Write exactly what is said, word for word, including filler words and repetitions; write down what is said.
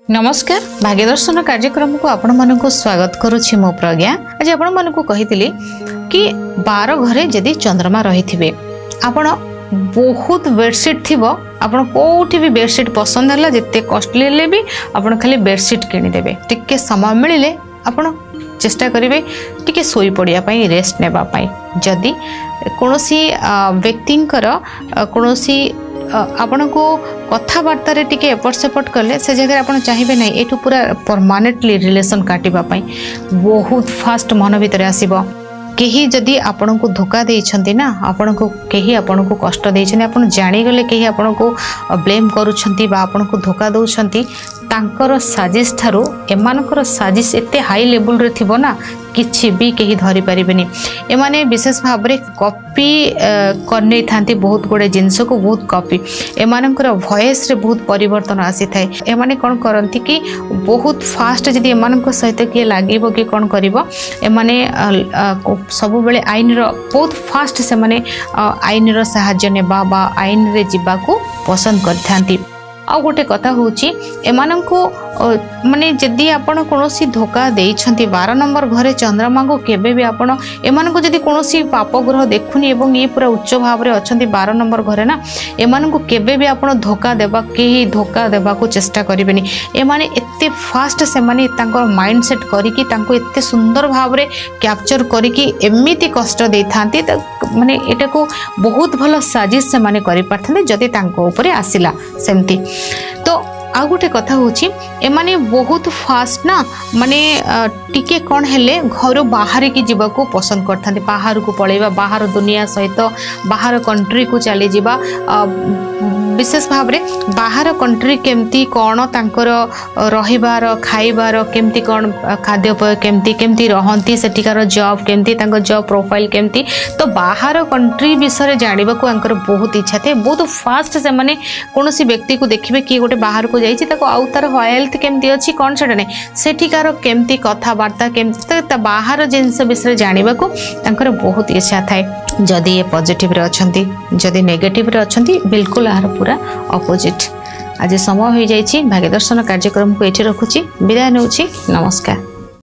नमस्कार भाग्यदर्शन कार्यक्रम को आपण मन को स्वागत करुछि मो प्रज्ञा। आज आपण मन को कहितली कि बार घरे जदि चंद्रमा रही थे आपण बहुत बेडसीट थी आपण कोठी भी बेडसीट पसंद है जिते कॉस्टली ले भी आपण खाली बेडसीट किनीदेवे टिके समय मिले आपण चेष्टा करेंगे टिके सोई पड़िया पाई रेस्ट नेबा पाई। जदि कोनोसी व्यक्तिंकर कोनोसी आपण को कथबार्ता रे टिके एपट सेपट कले से जगह आपण चाहिए ना एठू पूरा परमानेंटली रिलेशन काटिबा पाई बहुत फास्ट मन भीतर आसीबो। केही जदि आपण को धोखा देइछंती ना आपण को केही आपण को कष्ट देइछंती आपण जानी गले केही आपण को ब्लेम करूछंती बा आपण को धोखा दउछंती तांकर साजिश थारू एमानकर साजिश एते हाई लेवल रे थिबो ना किछि भी केही धरि परिबेनी। एमाने विशेष भाव रे कॉपी करने थांती बहुत गुडे जिंस को बहुत कॉपी एमानकर वॉइस रे बहुत परिवर्तन आसी थाए। एमाने कोन करंती कि बहुत फास्ट जदि एमानक सहित के लागिबो कि कोन करिवो एमाने सब बेले आईन रो बहुत फास्ट से माने आईन रो सहाय्य नेबा बा आईन रे जिबा को पसंद करथांती। आ गोटे कथा होची एमानंको माने जदि आपण कोनोसी धोखा देइछंती बारह नंबर घरे चंद्रमा को केबे भी आपण एमानंको जदि कोनोसी पाप ग्रह देखुनी एवं ये पूरा उच्च भाव रे अछंती बारह नंबर घरे ना एमानंको केबे भी आपण धोखा देबा केही धोखा देबा को चेष्टा करिबेनी। एमाने एत्ते फास्ट से माने तांको माइंड सेट करिकि तांको एत्ते सुंदर भाव रे कैप्चर करिकि एमिति कष्ट देथांती माने एटा को बहुत भलो साजिश से माने करि पाथांते जदि तांको ऊपर आसिला सेमती। तो आ गोटे कथा होची एमाने बहुत फास्ट ना माने टिके कौन हेले घर बाहर की जीवा को पसंद करथांते बाहर को पळेबा बाहर दुनिया सहित बाहर कंट्री को चली जीवा विशेष भाव रे बाहर कंट्री केमती कौन तांकर रहिबार खाइबार केमती कौन खाद्यपेय केमती केमती रहंती सेठिकार जॉब केमती तांकर जॉब प्रोफाइल केमती तो बाहर कंट्री विषय जानवा को आंकर बहुत इच्छा थे। बहुत फास्ट से माने कोनोसी व्यक्ति को देखिबे कि गोटे बाहर को जाइछि ताको आउ तार हेल्थ केमती अछि कोन सेटा नै सेठिकार केमती कथाबार्ता केमती त बाहर जिनस विषय जानवा को तांकर बहुत इच्छा थाए। जदि ये पॉजिटिव रे अछंती जदि नेगेटिव रे अछंती बिल्कुल आर पूरा अपोजिट। आज समय हो जाइछि भाग्यदर्शन कार्यक्रम को एठी रखुछि विदाय नउछि नमस्कार।